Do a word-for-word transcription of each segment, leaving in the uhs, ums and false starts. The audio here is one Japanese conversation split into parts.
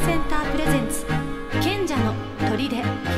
センタープレゼンツ賢者の砦。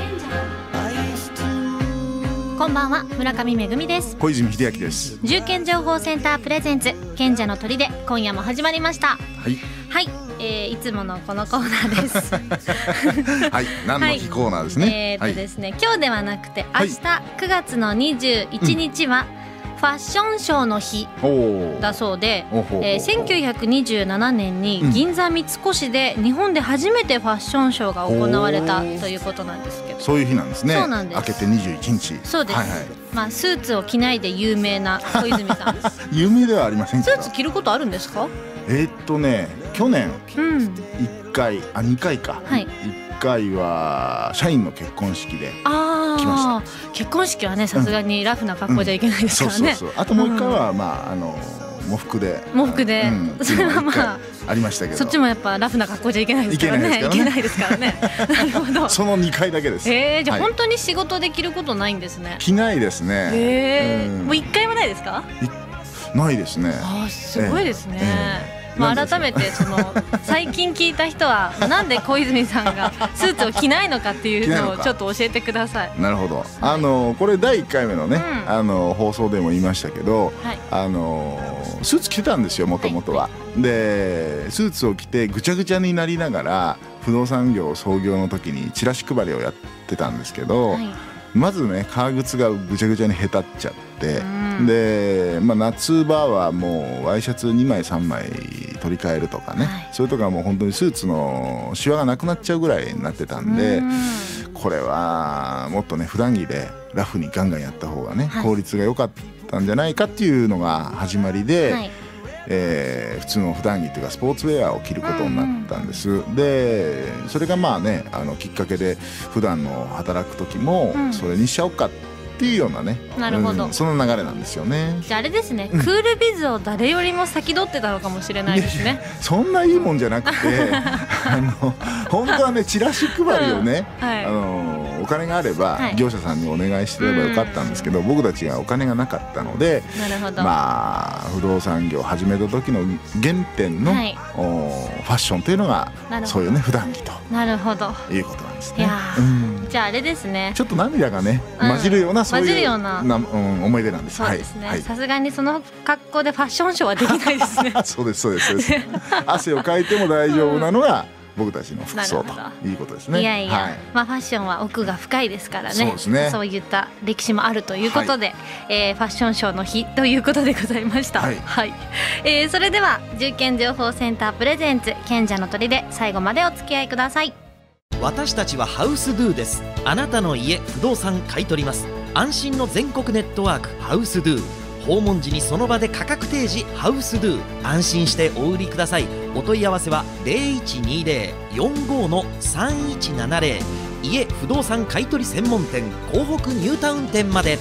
こんばんは、村上めぐみです。 小泉秀明です。 銃剣情報センタープレゼンツ賢者の砦、今夜も始まりました。 はいはい、えー、いつものこのコーナーですはい、何の日コーナーですね、 はい、えー、っとですね、はい、今日ではなくて明日くがつのにじゅういちにちは、うんファッションショーの日だそうで、えー、せんきゅうひゃくにじゅうななねんに銀座三越で日本で初めてファッションショーが行われたということなんですけど、 そういう日なんですね。 そうなんです。 明けてにじゅういちにち。 そうです、はいはい、まあ、スーツを着ないで有名な小泉さん有名ではありませんけど、 スーツ着ることあるんですか？ えー、っとね去年うん、 いっかい、あにかいか、はい、いっかいは社員の結婚式で来ました。 結婚式はね、さすがにラフな格好じゃいけないですからね。 あともういっかいは、まあ、あの喪服で喪服で、うん、それはまあありましたけど、 そっちもやっぱラフな格好じゃいけないですからね。いけないですからね。なるほど。 そのにかいだけです。 えー、じゃあ本当に仕事で着ることないんですね。 着ないですね。 えー、うん、もういっかいもないですか？ ないですね。 あー、すごいですね。えーえーまあ、改めてその最近聞いた人はなんで小泉さんがスーツを着ないのかっていうのをちょっと教えてください。 なるほど。あのこれだいいっかいめのね、うん、あの放送でも言いましたけど、はい、あのスーツ着てたんですよ、もともとは、はい、でスーツを着てぐちゃぐちゃになりながら不動産業創業の時にチラシ配りをやってたんですけど、はい、まずね革靴がぐちゃぐちゃにへたっちゃって、うん、で、まあ、夏場はもうワイシャツにまいさんまい取り替えるとかね、はい、それとかもう本当にスーツのシワがなくなっちゃうぐらいになってたんで、うん、これはもっとね普段着でラフにガンガンやった方がね、はい、効率が良かったんじゃないかっていうのが始まりで、はい、えー、普通の普段着というかスポーツウェアを着ることになったんです、うん、でそれがまあねあのきっかけで普段の働く時もそれにしちゃおうかっていうようなね、 なるほど、 うん、その流れなんですよね。 じゃああれですね、うん、クールビズを誰よりも先取ってたのかもしれないですね。 そんないいもんじゃなくてあの本当はねチラシ配りをね、うん、はい、あのお金があれば業者さんにお願いしてればよかったんですけど、はい、僕たちがお金がなかったので、 なるほど、 まあ不動産業を始めた時の原点の、はい、ファッションというのがそういうね普段着となるほどいうことなんですね。 いや、うん、じゃああれですね、 ちょっと涙がね混じるような、うん、そういうようなな、うん、思い出なんです。 そうですね、さすがにその格好でファッションショーはできないですね。 そうですそうですそうです汗をかいても大丈夫なのが僕たちの服装ということですね。 いやいや、はい、まあ、ファッションは奥が深いですからね。 そうですね、 そういった歴史もあるということで、はい、えー、ファッションショーの日ということでございました。はい、はい、えー、それでは銃剣情報センタープレゼンツ賢者の砦、最後までお付き合いください。 私たちはハウスドゥです。あなたの家不動産買い取ります。安心の全国ネットワークハウスドゥ。訪問時にその場で価格提示ハウスドゥ。安心してお売りください。お問い合わせは ゼロいちにゼロ よんご さんいちななゼロ 家不動産買い取り専門店港北ニュータウン店まで。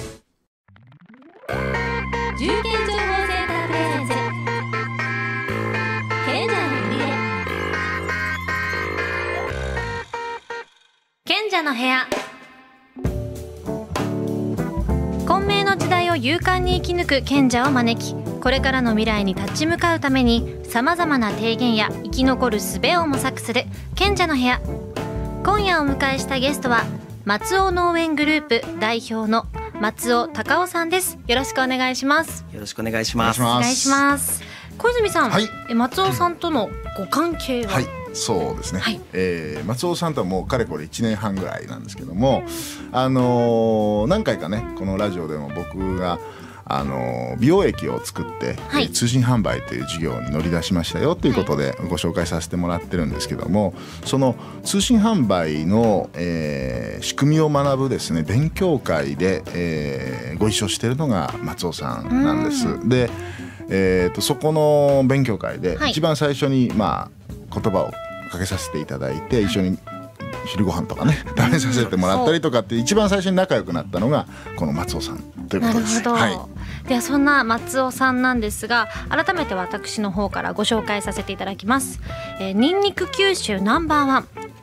銃剣情報センタープレゼンツ賢者の砦、賢者の部屋。混迷の時代を勇敢に生き抜く賢者を招き、これからの未来に立ち向かうためにさまざまな提言や生き残る術を模索する賢者の部屋。今夜お迎えしたゲストは松尾農園グループ代表の松尾隆夫さんです。よろしくお願いします。 よろしくお願いします。 お願いします。小泉さん、はい、え松尾さんとのご関係は？ はい、そうですね、はい、えー、松尾さんとはもうかれこれいちねんはんぐらいなんですけども、あのー、何回かねこのラジオでも僕があの美容液を作って、はい、えー、通信販売という事業に乗り出しましたよということでご紹介させてもらってるんですけども、その通信販売の、えー、仕組みを学ぶですね勉強会で、えー、ご一緒しているのが松尾さんなんです。で、えー、とそこの勉強会で一番最初に、まあ、言葉をかけさせていただいて、一緒に昼ご飯とかね食べさせてもらったりとかって一番最初に仲良くなったのがこの松尾さんということです。 なるほど、 はい、 ではそんな松尾さんなんですが、改めて私の方からご紹介させていただきます。えー、ニンニク九州ナンバーワン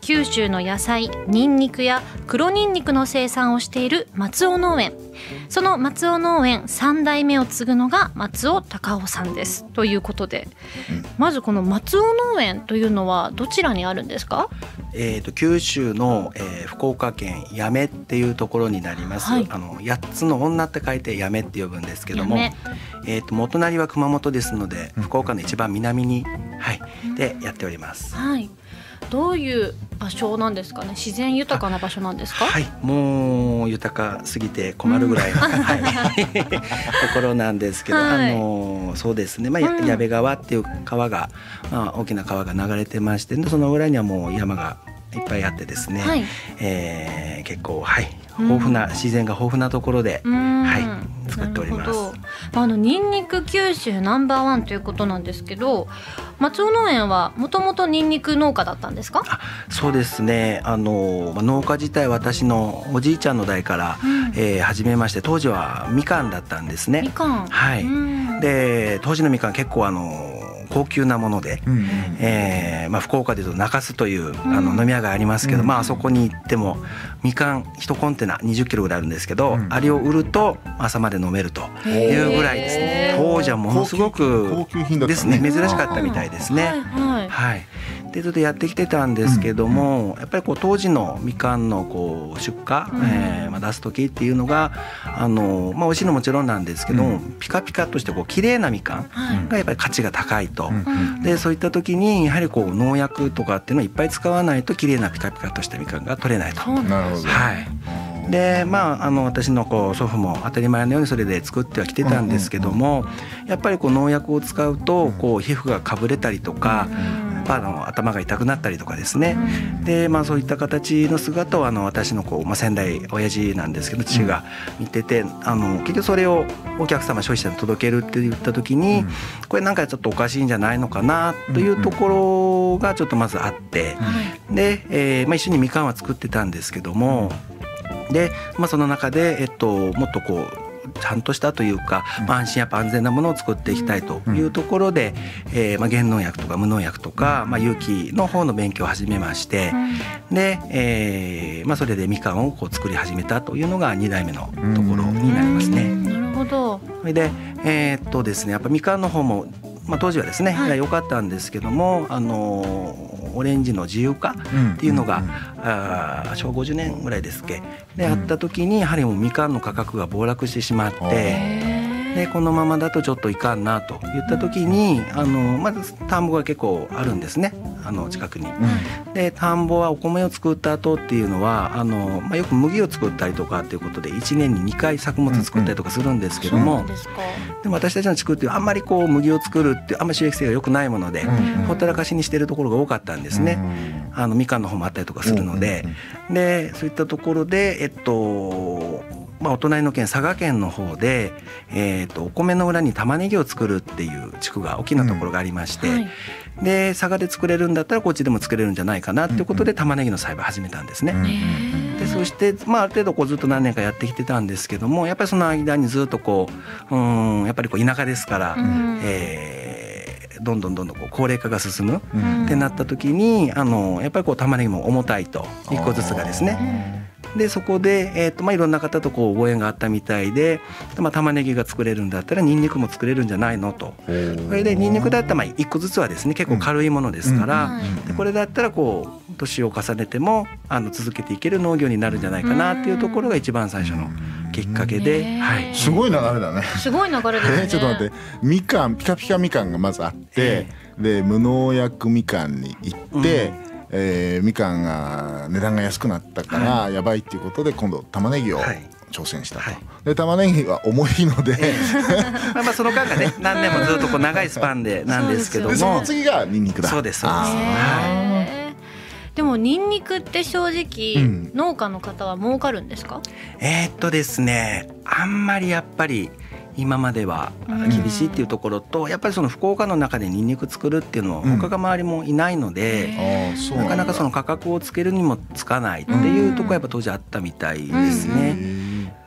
九州の野菜、ニンニクや黒ニンニクの生産をしている松尾農園。その松尾農園さん代目を継ぐのが松尾隆夫さんですということで、うん、まずこの松尾農園というのはどちらにあるんですか？ えー、と九州の、えー、福岡県八女っていうところになります、はい、あのやっつの女って書いて八女って呼ぶんですけども、えー、と元隣は熊本ですので、うん、福岡の一番南に、はい、でやっております、 はい。どういう場所なんですかね？自然豊かな場所なんですか？ はい、もう豊かすぎて困るぐらいの、うんはい、ところなんですけど、はい、あのそうですね、まあうん、矢部川っていう川が、まあ、大きな川が流れてまして、その裏にはもう山がいっぱいあってですね、はいえー、結構、はい、豊富な、うん、自然が豊富なところで、はい、作っております。 あのニンニク九州ナンバーワンということなんですけど、松尾農園はもともとニンニク農家だったんですか？ あ、そうですね、あの農家自体私のおじいちゃんの代から、うんえー、始めまして、当時はみかんだったんですね。 みかん、 はい、うん、で当時のみかん結構あの高級なもので、うんえーまあ、福岡でいうと中洲という、うん、あの飲み屋がありますけど、うんまあ、あそこに行ってもみかんいちコンテナにじゅっキロぐらいあるんですけど、うん、あれを売ると朝まで飲めるというぐらいですね。当時はものすごく高級品だったね。 ですね、珍しかったみたいですね。はいはいはい、でずっとやってきてたんですけども、うん、やっぱりこう当時のみかんのこう出荷、うんえーまあ、出す時っていうのがあの、まあ、美味しいのもちろんなんですけど、うん、ピカピカとしてこう綺麗なみかんがやっぱり価値が高いと、うん、でそういった時にやはりこう農薬とかっていうのをいっぱい使わないと綺麗なピカピカとしたみかんが取れないと。 なるほど、 はいでまあ、あの私のこう祖父も当たり前のようにそれで作ってはきてたんですけども、やっぱりこう農薬を使うとこう皮膚がかぶれたりとか、あの頭が痛くなったりとかですね、で、まあ、そういった形の姿をあの私のこう、まあ、先代親父なんですけど父が見てて、あの結局それをお客様消費者に届けるって言った時に、これなんかちょっとおかしいんじゃないのかなというところがちょっとまずあって、で、えーまあ、一緒にみかんは作ってたんですけども、で、まあ、その中で、えっと、もっとこうちゃんとしたというか、まあ、安心やっぱ安全なものを作っていきたいというところで、えーまあ、減農薬とか無農薬とか、まあ、有機の方の勉強を始めまして、で、えーまあ、それでみかんをこう作り始めたというのがに代目のところになりますね。 なるほど。 それで、えーっとですね、やっぱみかんの方もまあ、当時はですね、はい、良かったんですけども、あのオレンジの自由化っていうのが、うんうんうん、あ昭和ごじゅうねんぐらいですっけで、うん、あった時にやはりもうみかんの価格が暴落してしまって、でこのままだとちょっといかんなといった時に、あのまず田んぼが結構あるんですね、あの近くに、うん、で田んぼはお米を作った後っていうのはあの、まあ、よく麦を作ったりとかっていうことでいちねんににかい作物作ったりとかするんですけども、うんうん、で, でも私たちの地区ってあんまりこう麦を作るってあんまり収益性が良くないもので、うんうん、ほったらかしにしてるところが多かったんですね、うん、あのみかんの方もあったりとかするので、うんうん、でそういったところでえっとまあ、お隣の県佐賀県の方で、えー、とお米の裏に玉ねぎを作るっていう地区が大きなところがありまして、うんはい、で佐賀で作れるんだったらこっちでも作れるんじゃないかなっていうことで玉ねぎの栽培を始めたんですね、うん、でそして、まあ、ある程度こうずっと何年かやってきてたんですけども、やっぱりその間にずっとこう、うんやっぱりこう田舎ですから、うんえー、どんどんどんどんこう高齢化が進む、うん、ってなった時にあのやっぱりこう玉ねぎも重たいといっこずつがですね、でそこで、えーとまあ、いろんな方とこうご縁があったみたいで、まあ、玉ねぎが作れるんだったらニンニクも作れるんじゃないのと。それでニンニクだったらまあいっこずつはですね結構軽いものですから、うん、でこれだったらこう年を重ねてもあの続けていける農業になるんじゃないかなっていうところが一番最初のきっかけで、はい、 すごい流れだね。 すごい流れですね。 ちょっと待って、みかんピカピカみかんがまずあって、で無農薬みかんに行って、うんえー、みかんが値段が安くなったからやばいっていうことで今度玉ねぎを挑戦したと、はい、で玉ねぎは重いのでまあまあその間がね何年もずっとこう長いスパンでなんですけども、 でその次がニンニクだ。 そうですそうです。はい、 でもニンニクって正直、うん、農家の方は儲かるんですか？ えー、っとですねあんまりやっぱり今までは厳しいっていうところと、やっぱりその福岡の中でニンニク作るっていうのは他が周りもいないので、うん、なかなかその価格をつけるにもつかないっていうところがやっぱ当時あったみたいですね。で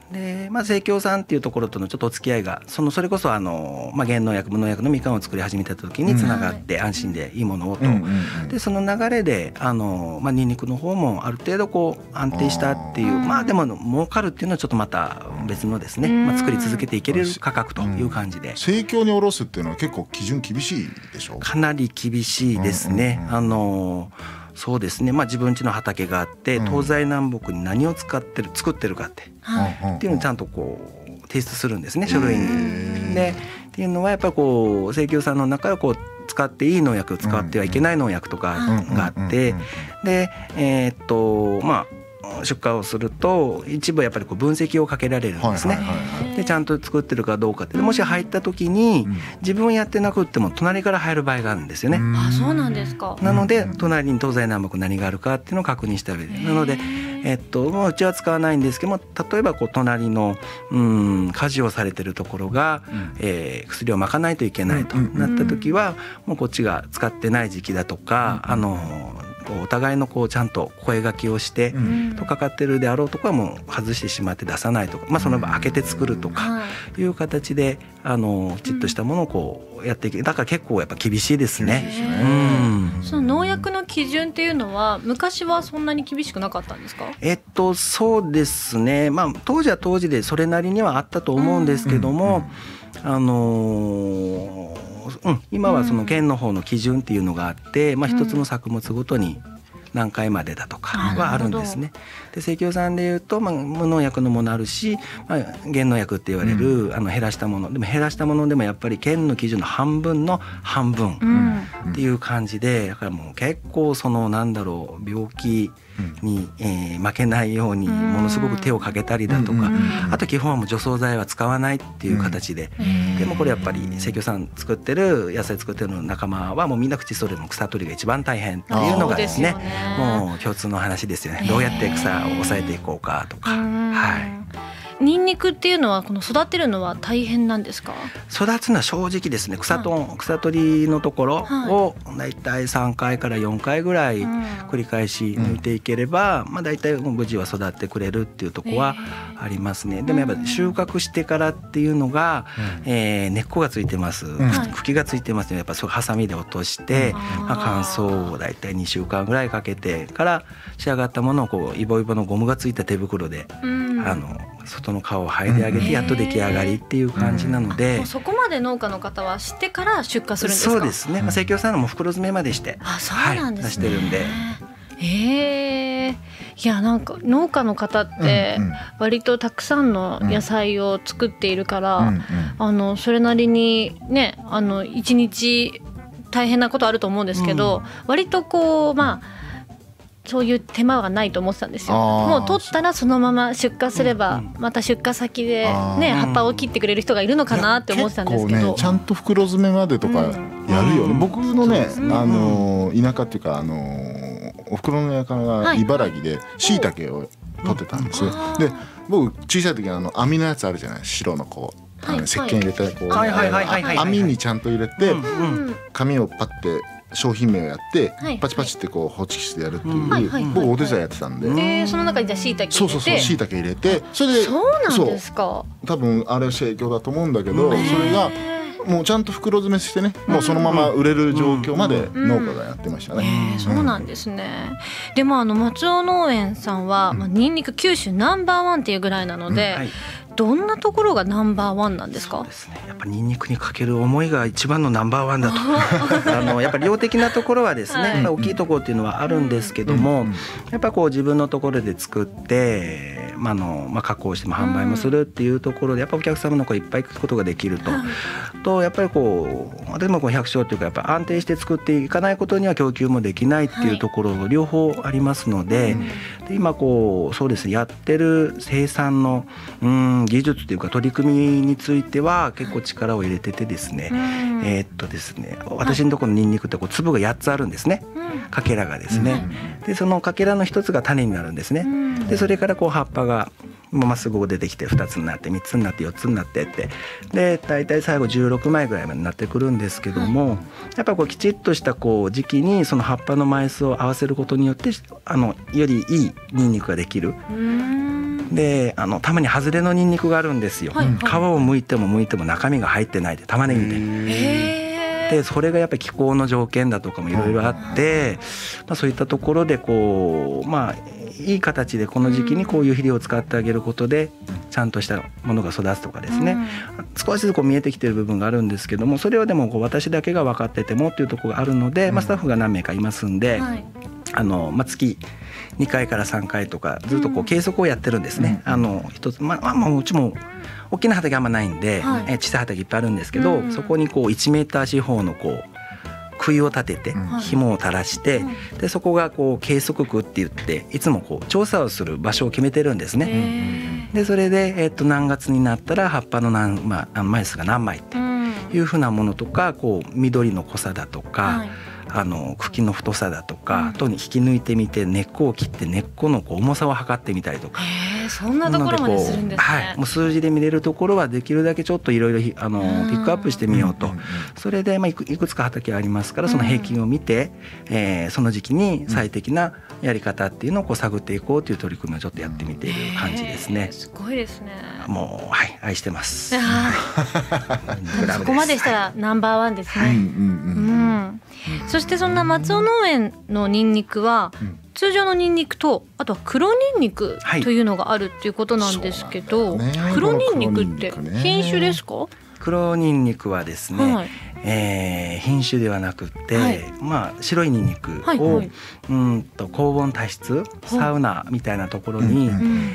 で、まあ、生協さんっていうところとのちょっとお付き合いがそのそれこそあの、まあ、原農薬無農薬のみかんを作り始めた時につながって安心でいいものをと、うんうんうん、でその流れであの、まあ、ニンニクの方もある程度こう安定したっていうまあでも儲かるっていうのはちょっとまた別のですね、まあ、作り続けていける価格という感じで、 生協に卸すっていうのは結構基準厳しいでしょう。 かなり厳しいですね、うんうんうん、あのそうですね、まあ、自分家の畑があって東西南北に何を使ってる作ってるかって、うん、っていうのをちゃんとこう提出するんですね、書類に。でっていうのはやっぱりこう生協さんの中でこう使っていい農薬使ってはいけない農薬とかがあって、でえー、っとまあ出荷をすると一部やっぱりこう分析をかけられるんですね。でちゃんと作ってるかどうかってもし入った時に自分やってなくっても隣から入る場合があるんですよね。 あ、そうなんですか。 なので隣に東西南北何があるかっていうのを確認した上で、なのでえっともううちは使わないんですけども、例えばこう隣のうん家事をされてるところが、うんえー、薬をまかないといけないとなった時はもうこっちが使ってない時期だとか、あのお互いのこうちゃんと声掛けをしてとかかってるであろうとかも外してしまって出さないとか、まあ、その場開けて作るとかいう形であのきちっとしたものをこうやっていけ、だから結構やっぱ厳しいですね。 うん、その農薬の基準っていうのは昔はそんなに厳しくなかったんですか？ えっとそうですね、まあ、当時は当時でそれなりにはあったと思うんですけども、あのーうん、今はその県の方の基準っていうのがあって、まあ、一つの作物ごとに何回までだとかはあるんですね。で生協さんでいうと、まあ、無農薬のものあるし、まあ、原農薬って言われる、うん、あの減らしたものでも減らしたものでもやっぱり県の基準の半分の半分っていう感じで、だからもう結構そのなんだろう病気に、えー、負けないようにものすごく手をかけたりだとか、あと基本はもう除草剤は使わないっていう形で、でもこれやっぱり生協さん作ってる野菜作ってる仲間はもうみんな口それも草取りが一番大変っていうのがですね、もう共通の話ですよね。どうやって草を抑えていこうかとか、はい。 ニンニクっていうのはこの育てるのは大変なんですか？ 育つのは正直ですね、草と、はい、草取りのところをだいたいさんかいからよんかいぐらい繰り返し抜いていければ、うんまあ、だいたい無事は育ってくれるっていうところはありますね。でもやっぱり収穫してからっていうのが、うんえー、根っこがついてます、うん、茎がついてますのでやっぱそれハサミで落として、うんまあ、乾燥をだいたいにしゅうかんぐらいかけてから仕上がったものをこうイボイボのゴムがついた手袋で、うん、あの外の皮を剥いであげてやっと出来上がりっていう感じなので、 うん、そこまで農家の方は知ってから出荷するんですか？ そうですね、まあ、生協さんのも袋詰めまでして、 あ、そうなんですね、 はい、出してるんで。 へー、いやなんか農家の方って割とたくさんの野菜を作っているから、うんうん、あのそれなりにねあの一日大変なことあると思うんですけど、うん、割とこうまあそういう手間がないと思ってたんですよ。もう取ったらそのまま出荷すればまた出荷先で、ね、葉っぱを切ってくれる人がいるのかなって思ってたんですけど、 結構ねちゃんと袋詰めまでとかやるよね、うん、僕のね、うん、あの田舎っていうかあのお袋の館が茨城で椎茸を取ってたんですよ、うん、で僕小さい時あの網のやつあるじゃない、白のこうあの石鹸入れてこう網にちゃんと入れて紙をパッて商品名をやってパチパチってこうホチキスでやるっていう僕お手伝いやってたんで、 えー、その中にじゃあ椎茸入れて、 そうそうそう椎茸入れて、それでそうなんですか、 多分あれ生協だと思うんだけど、それがもうちゃんと袋詰めしてね、もうそのまま売れる状況まで農家がやってましたね、うんうんえー、そうなんですね。でもあの松尾農園さんは、まあ、ニンニク九州ナンバーワンっていうぐらいなので、うんはい、どんなところがナンバーワンなんですか？ そうですね、やっぱニンニクにかける思いが一番のナンバーワンだとあのやっぱり量的なところはですね、はい、大きいところっていうのはあるんですけども、うん、やっぱこう自分のところで作って、まあのまあ、加工しても販売もするっていうところでやっぱお客様の声いっぱい聞くことができると、うん、とやっぱりこう私もこう百姓っていうかやっぱ安定して作っていかないことには供給もできないっていうところ両方ありますので、はい、で今こうそうですねやってる生産のうん技術というか取り組みについては結構力を入れててですね、えー、っとですね私のところのニンニクってこう粒がやっつあるんですね、かけらがですね、でそのかけらの一つが種になるんですね。でそれからこう葉っぱがまっすぐ出てきてふたつになってみっつになってよっつになってってで大体最後じゅうろくまいぐらいまでになってくるんですけども、やっぱこうきちっとしたこう時期にその葉っぱの枚数を合わせることによってあのよりいいニンニクができる。 であのたまに外れのニンニクがあるんですよ、はいはい、皮を剥いても剥いても中身が入ってないで玉ねぎで。でそれがやっぱり気候の条件だとかもいろいろあって、まあ、そういったところでこうまあいい形でこの時期にこういう肥料を使ってあげることでちゃんとしたものが育つとかですね、うん、少しずつこう見えてきている部分があるんですけども、それはでもこう私だけが分かっててもっていうところがあるので、まあ、スタッフが何名かいますんで、はい、あのまあ、月にかいからさんかいとかずっとこう計測をやってるんですね、うん、あの一つ、まあ、まあうちも大きな畑あんまないんで、はい、え小さい畑いっぱいあるんですけど、うん、そこにこういちメーター四方のこう杭を立てて紐を垂らして、うん、でそこがこう計測区って言っていつもこう調査をする場所を決めてるんですね。でそれで、えー、と何月になったら葉っぱの何、まあ、枚数が何枚っていうふうなものとか、こう緑の濃さだとか、はい、あの茎の太さだとかとに引き抜いてみて根っこを切って根っこのこう重さを測ってみたりとか。 そんなところまでするんですね。 はい、もう数字で見れるところはできるだけちょっといろいろあのピックアップしてみようと。それでまあいくいくつか畑ありますから、その平均を見て、えー、その時期に最適なやり方っていうのをこう探っていこうという取り組みをちょっとやってみている感じですね。 すごいですね。 もうはい愛してます。 そこまでしたらナンバーワンですね。うん。そしてそんな松尾農園のニンニクは、うん、通常のニンニクとあとは黒ニンニクというのがあるっていうことなんですけど、はい、ね、黒ニンニクって品種ですか？ 黒ニンニクはですね、はい、えー、品種ではなくて、はい、まあ、白いニンニクを、はいはい、うんと高温多湿サウナみたいなところに、うん、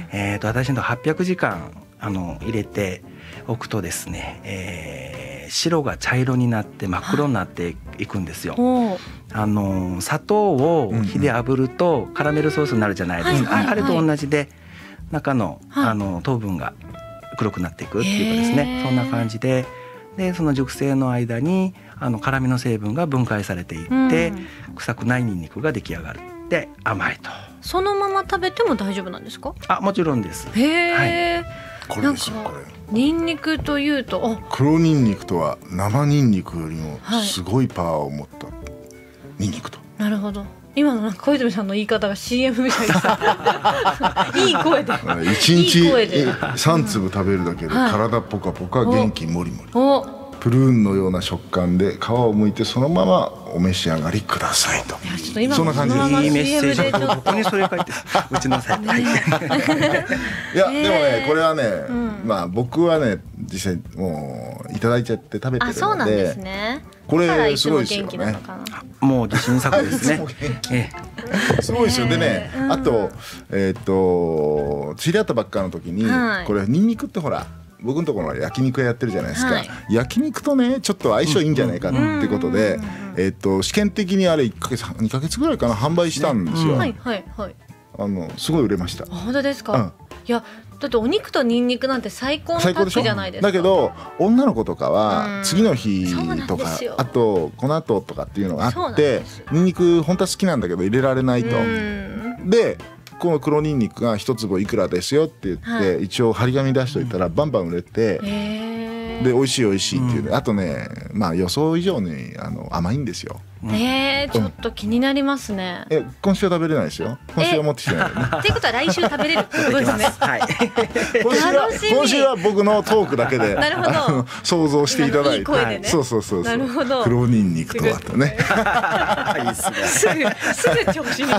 えー、と私のはっぴゃくじかんあの入れておくとですね、えー、白が茶色になって真っ黒になっていくんですよ。はい、あの砂糖を火で炙るとカラメルソースになるじゃないですか、はいはいはい、あれと同じで中の、はい、あの糖分が黒くなっていくっていうかですね、そんな感じで、でその熟成の間にあの辛みの成分が分解されていって、うん、臭くないニンニクが出来上がる。で甘いと。 そのまま食べても大丈夫なんですか？ あ、もちろんです。 へー、はい、 これですよ、これニンニクというと黒ニンニクとは生ニンニクよりもすごいパワーを持ったニンニクと、 はい、なるほど。今のなんか小泉さんの言い方が シーエム みたいでしたいい声でいちにちさん粒食べるだけで体ポカポカ元気もりもり、プルーンのような食感で皮を剥いてそのままお召し上がりくださいと。そんな感じです。 いいメッセージ。ここにそれを書いてうちのサイト。いやでもね、これはね、まあ僕はね実際もういただいちゃって食べてるので。あ、そうなんですね。これすごいですよね。 もう自信作ですね。 すごいですよ。でね、あとえっと知り合ったばっかの時にこれニンニクってほら。僕のところは焼肉屋やってるじゃないですか、はい、焼肉とねちょっと相性いいんじゃないかってことで、えー、と試験的にあれいっかげつにかげつぐらいかな販売したんですよ、 はいはいはい、 あのすごい売れました。 本当ですか、うん、いやだってお肉とニンニクなんて最高のタッグじゃないですか。 だけど女の子とかは次の日とかあとこの後とかっていうのがあってニンニク本当は好きなんだけど入れられないと。でこの黒ニンニクが一粒いくらですよって言って、はい、一応張り紙出しといたらバンバン売れて、で美味しい美味しいっていう、うん、あとね、まあ予想以上にあの甘いんですよ。 えー、ちょっと気になりますね。 え、今週は食べれないですよ。今週は持ってきてないよね。 っていうことは来週食べれるってことですね。はい。 今週は今週は僕のトークだけで、なるほど。想像していただいて、いい声でね、そうそうそうそう。なるほど。黒ニンニクとはとね。いいっすね。すぐすぐ調子に。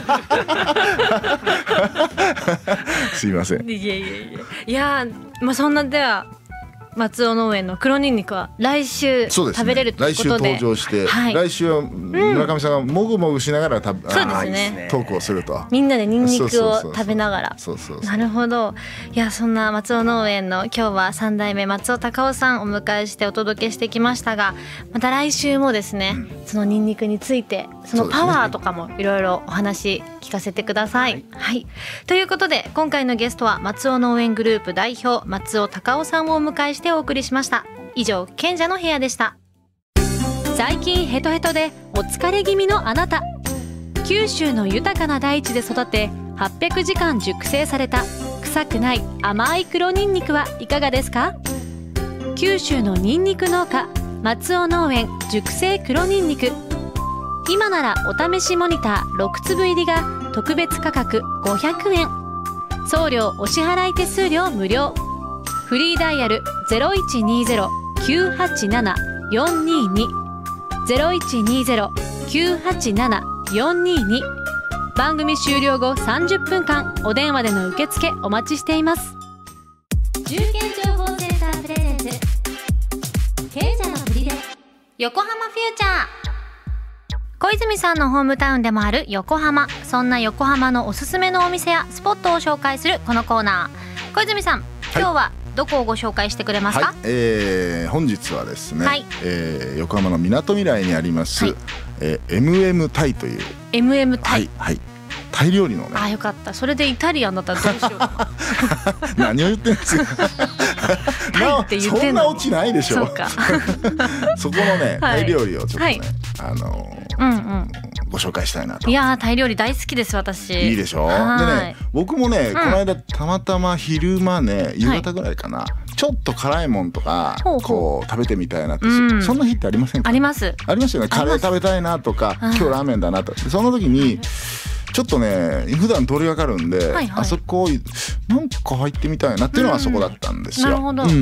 すいません。いやいやいや。いやまあそんなでは。松尾農園の黒ニンニクは来週食べれるということで、 来週登場して、はい、来週は村上さんがもぐもぐしながらた、うん、 そうですね、 トークをすると、 みんなでニンニクを食べながら。なるほど。いやそんな松尾農園の今日はさん代目松尾隆夫さんをお迎えしてお届けしてきましたが、また来週もですね、うん、そのニンニクについてそのパワーとかもいろいろお話聞かせてください。はい、はい、ということで今回のゲストは松尾農園グループ代表松尾隆夫さんをお迎えしてお送りしました。以上賢者の部屋でした。最近ヘトヘトでお疲れ気味のあなた、九州の豊かな大地で育てはっぴゃくじかん熟成された臭くない甘い黒ニンニクはいかがですか？九州のニンニク農家松尾農園熟成黒ニンニク、今ならお試しモニターろく粒入りが特別価格ごひゃくえん、 送料お支払い手数料無料。フリーダイヤル ゼロイチニーゼロ きゅうはちなな よんにーに ゼロイチニーゼロ きゅうはちなな よんにーに。番組終了後さんじゅっぷんかんお電話での受付お待ちしています。 中堅情報センタープレゼンツ賢者のふりで横浜フューチャー。小泉さんのホームタウンでもある横浜。そんな横浜のおすすめのお店やスポットを紹介するこのコーナー。小泉さん、今日はどこをご紹介してくれますか？ はい、えー、本日はですね、はい、えー、横浜のみなとみらいにあります、はい、えー、エムエム タイというエムエム タイ、 はいはい、タイ料理のね。 あ、よかった。それでイタリアンだったらどうしようかな何を言ってんですかタイって言ってんのにそんなオチないでしょ。 そうかそこのね、 はい、 タイ料理をちょっとね、 はい、 あのーうんうん、 ご紹介したいなと。 いやー、タイ料理大好きです私。 いいでしょ。でね、僕もね、うん、この間たまたま昼間ね、夕方ぐらいかな、はい、ちょっと辛いもんとかほうほうこう食べてみたいなって、うん、そんな日ってありませんか？ ありますありますよね。カレー食べたいなとか、今日ラーメンだなと。その時にちょっとね、普段通りがかるんで、はいはい、あそこなんか入ってみたいなっていうのはそこだったんですよ。 なるほど、 うん、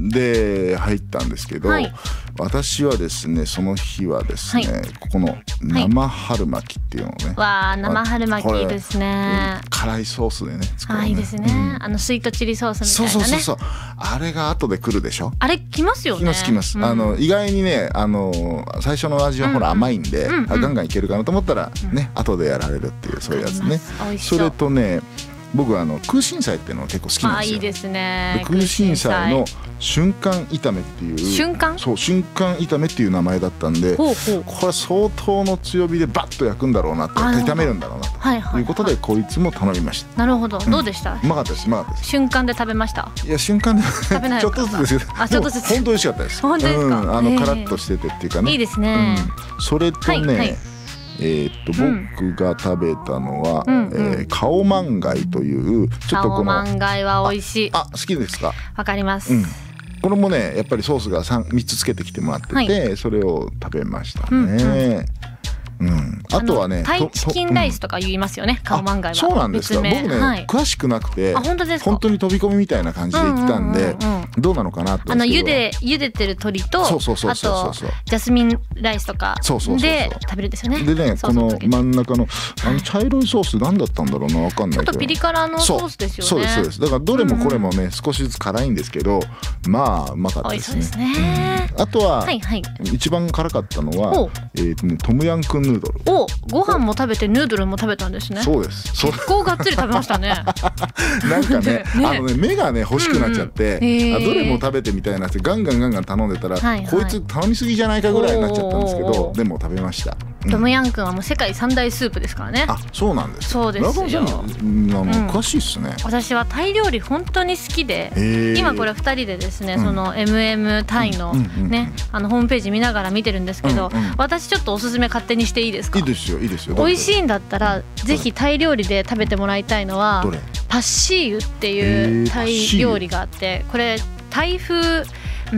で入ったんですけど、はい、私はですね、その日はですね、はい、ここの生春巻きっていうのをね、 わあ、生春巻きいいですね、 うん、辛いソースでね作るね。 あ、いいですね、うん、あのスイートチリソースみたいなね。 そうそうそうそう、あれが後で来るでしょ。 あれ来ますよね。 来ます来ます、うん、あの意外にね、あの最初の味はほら甘いんで、うんうん、あガンガンいけるかなと思ったらね、うん、後でやられるっていう、そういうやつね。それとね、僕はあの空心菜っていうのが結構好きなんですよ。 あ、いいですね。 で空心菜の瞬間炒めっていう、 瞬間そう瞬間炒めっていう名前だったんで、ほうほう、これ相当の強火でバッと焼くんだろうなって、炒めるんだろうなと、はいはいはい、いうことでこいつも頼みました。 なるほど、どうでした？ うまかったです、うまかったです。 瞬間で食べました？ いや、瞬間で食べないちょっとずつですよ。 あ、ちょっとずつ。 本当美味しかったです。 本当ですか？ うん、あのカラッとしててっていうかね、 いいですね、 うん、それとね、はいはい、えー、っと僕が食べたのは、うんうん、えー、カオマンガイというちょっとこの、カオマンガイは美味しい。あ、好きですか？ わかります、うん、 これもねやっぱりソースが 3, 3つつけてきてもらってて、はい、それを食べましたね、うんうんうん、あとはね、 タイチキンライスとか言いますよね、カオマンガイは。 そうなんですか。僕ね、はい、詳しくなくて、 本当ですか？ 本当に飛び込みみたいな感じで行ってたんで、どうなのかなと。あの茹で茹でてる鶏と、そうそうそうそうそう、あとジャスミンライスとかで食べるんですよね。 でね、この真ん中のあの茶色いソースなんだったんだろうな、わかんないけど、 ちょっとピリ辛のソースですよね。 そうですそうです。だからどれもこれもね、少しずつ辛いんですけど、まあうまかったですね。あとは一番辛かったのはえっとね、トムヤンクンヌードル。 お、ご飯も食べてヌードルも食べたんですね。 そうです。 結構がっつり食べましたね。 なんかね、あのね、目がね欲しくなっちゃって、あどれも食べてみたいなってガンガンガンガン頼んでたら、こいつ頼みすぎじゃないかぐらいになっちゃったんですけど、でも食べました。 トムヤンくんはもう世界三大スープですからね。 あ、そうなんです。 そうですよ。 詳しいっすね。 私はタイ料理本当に好きで、今これふたりでですね、その エムエム タイのね、あのホームページ見ながら見てるんですけど、私ちょっとおすすめ勝手にしていいですか？ いいですよ、いいですよ。 美味しいんだったらぜひタイ料理で食べてもらいたいのはパッシーユっていうタイ料理があって、これタイ風、うん、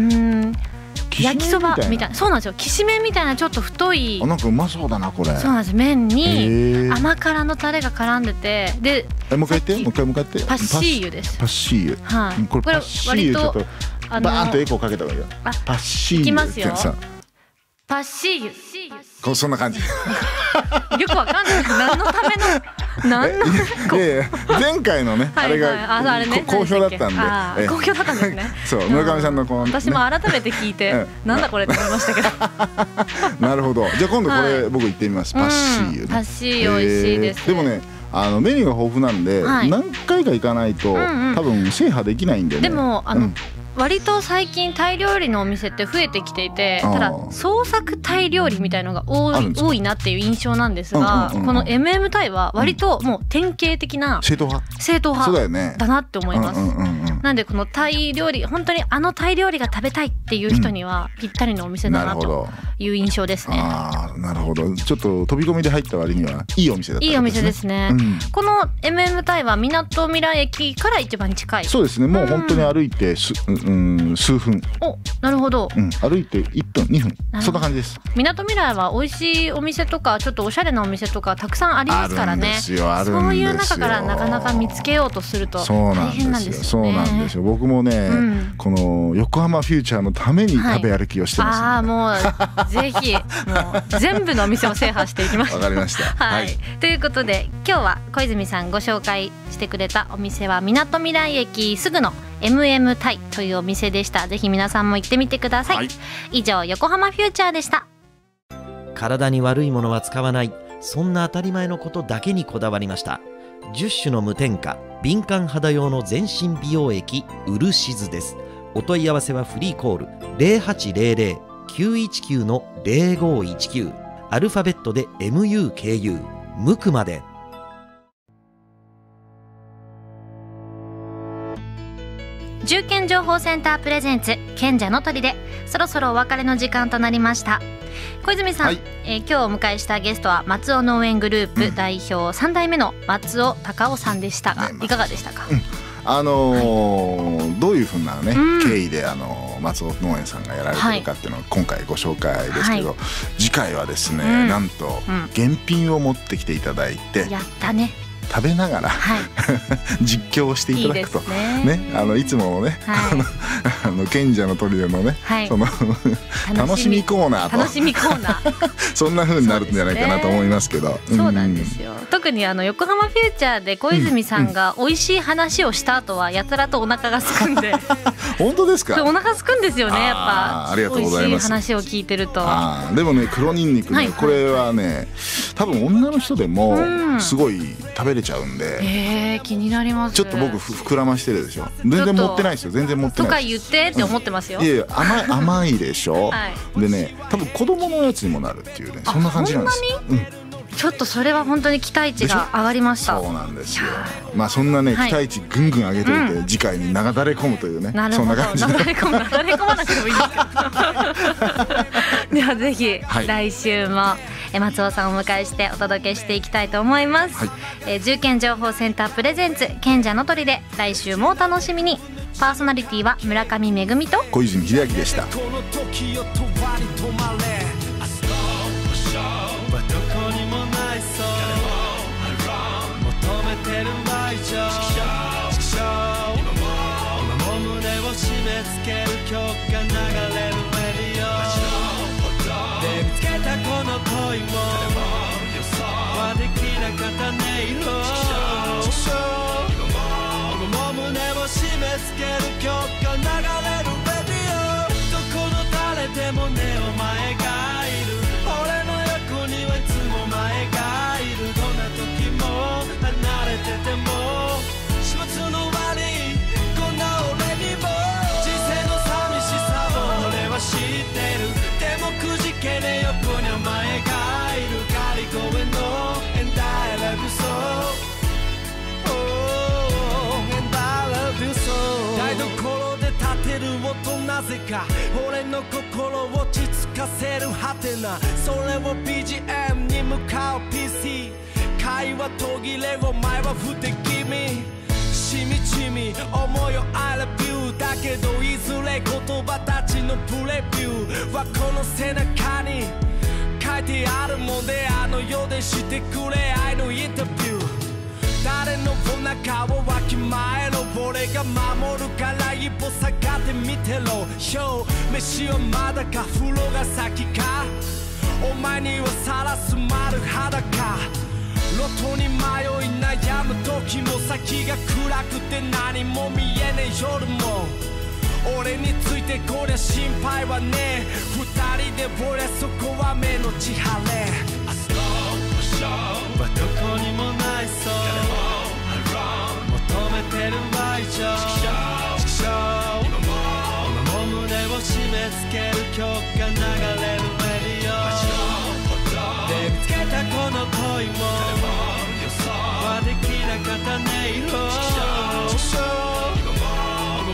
焼きそばみたいな。そうなんですよ。きしめんみたいなちょっと太い。 あ、なんかうまそうだなこれ。 そうなんです。麺に甘辛のタレが絡んでて、で、 え、もう一回言って、もう一回もう一回言って。 パッシーユです。 パッシーユ。 はい。 これパッシーユちょっとバーンとエコーかけた方がいいよ。パッシーユ。いきますよ。 パッシーユ。 こうそんな感じ。よくわかんない。何のための。何の。 いやいや、前回のね、あれが好評だったんで。 好評だったんですね。 そう、村上さんのこの。 私も改めて聞いて、なんだこれって思いましたけど。 なるほど。じゃあ今度これ僕行ってみます。パッシーユ。 パッシーユ美味しいです。 でもね、あのメニューが豊富なんで、何回か行かないと多分制覇できないんでね。 でもあの。割と最近タイ料理のお店って増えてきていて、ただ創作タイ料理みたいのが多い、多いなっていう印象なんですが、この エムエム タイは割ともう典型的な正統派正統派だなって思います。 なんでこのタイ料理本当にあのタイ料理が食べたいっていう人にはぴったりのお店だなという印象ですね。 ああ、なるほど。ちょっと飛び込みで入った割にはいいお店だったんですね。 いいお店ですね、うん、この エムエム タイはみなとみらい駅から一番近い。 そうですね、もう本当に歩いてす、うん、数分。 お、なるほど、 うん、歩いていっぷんにふん、そんな感じです。 みなとみらいは美味しいお店とかちょっとおしゃれなお店とかたくさんありますからね。 あるんですよ、あるんですよ。 そういう中からなかなか見つけようとすると大変なんですよね。 そうなんですよ。僕もね、うん、この横浜フューチャーのために食べ歩きをしてます、ね。はい、ああ、もうぜひもう全部のお店を制覇していきます。 わかりました。 はい、はい、ということで今日は小泉さんご紹介してくれたお店はみなとみらい駅すぐの エムエム タイというお店でした。ぜひ皆さんも行ってみてください。はい、以上横浜フューチャーでした。 体に悪いものは使わない、そんな当たり前のことだけにこだわりました。じゅっしゅの無添加敏感肌用の全身美容液ウルシズです。お問い合わせはフリーコール ゼロはちゼロゼロ きゅういちきゅう のゼロごいちきゅう、アルファベットで エムユーケーユー ムクまで。 住建情報センタープレゼンツ賢者の砦でそろそろお別れの時間となりました。小泉さん、はい、えー、今日お迎えしたゲストは松尾農園グループ代表さん代目の松尾隆夫さんでしたが、ね、いかがでしたか？うん、 あのーはい、どういうふうな、ね、うん、経緯で、あのー、松尾農園さんがやられてるかっていうのを今回ご紹介ですけど、はい、次回はですね、うん、なんと、うん、原品を持ってきていただいて、 やったね、 食べながら、はい、実況をしていただくと。いいですね。ね、あのいつもね、はい、あの賢者の砦のね、はい、その楽しみコーナーと楽しみコーナーそんな風になるんじゃないかなと思いますけど。 そうなんですよ。特にあの横浜フューチャーで小泉さんが美味しい話をした後はやたらとお腹が空くんで本当ですか？ お腹空くんですよね、やっぱ。 ありがとうございます。 美味しい話を聞いてると。 あでもね、黒ニンニクね、はい、これはね多分女の人でもすごい食べれちゃうんで、 えー、気になります。 ちょっと僕膨らましてるでしょ。全然持ってないですよ。全然持ってないとか言ってって思ってますよ。 いやいや、甘い甘いでしょ、はい、でね、多分子供のやつにもなるっていうね、そんな感じなんです。 そんなに、うん、ちょっとそれは本当に期待値が上がりました。 そうなんですよ。まあそんなね、はい、期待値ぐんぐん上げておいて、うん、次回になだれ込むというね、そんな感じで。なだれ込む、なだれ込まなくてもいいですけどではぜひ、はい、来週も松尾さんをお迎えしてお届けしていきたいと思います。はい、えー、住建情報センタープレゼンツ賢者の砦で来週もお楽しみに。パーソナリティは村上めぐみと小泉秀明でした。 締め付ける曲が流れるレディオ。どこの誰でもね、お前がいる。俺の横にはいつも前がいる。どんな時も離れてても始末の終わり、こんな俺にも人生の寂しさを俺は知ってる。でもくじけね、横には前がいる。仮声の And I love you so。台所で立てる音、なぜか俺の心を落ち着かせるハテナ。それを ビージーエム に向かう ピーシー。 会話途切れ、お前は不敵気しみじみ思いよ I love you。 だけどいずれ言葉たちのプレビューはこの背中に書いてあるもんで、あの世でしてくれ愛のインタビュー。誰のお腹をわきまえろ、俺が守るから一歩下がってみてろ。よ飯はまだか、風呂が先か、お前にはさらす丸裸。路頭に迷い悩む時も、先が暗くて何も見えねえ夜も、俺についてこりゃ心配はねえ。二人で俺そこは目の地晴れ。はどこにもないそう、求めてる場合じゃ今も胸を締め付ける曲が流れるレディオ。で見つけたこの恋もはできなかったね。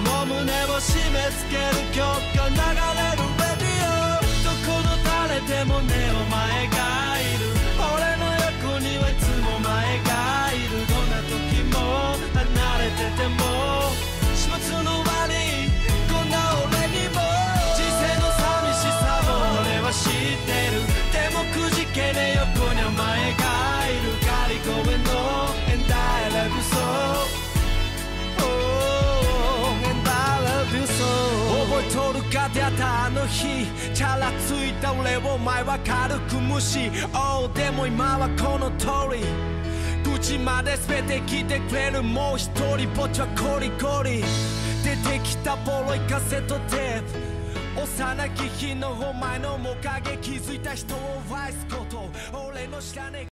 つける曲が流れるレディオどこの誰でもねお前がいる俺の横にはいつも前がいるどんな時も離れてても始末の悪いこんな俺にも人生の寂しさも俺は知ってるでもくじけね横にお前がいるガリゴエの And I love you so覚えとるか出会ったあの日チャラついた俺をお前は軽く無視 Oh でも今はこの通り口まで全て聞いてくれるもう一人ぼっちはコリコリ出てきたボロいカセットテープ幼き日のお前の面影気づいた人を愛すこと俺の知らねえ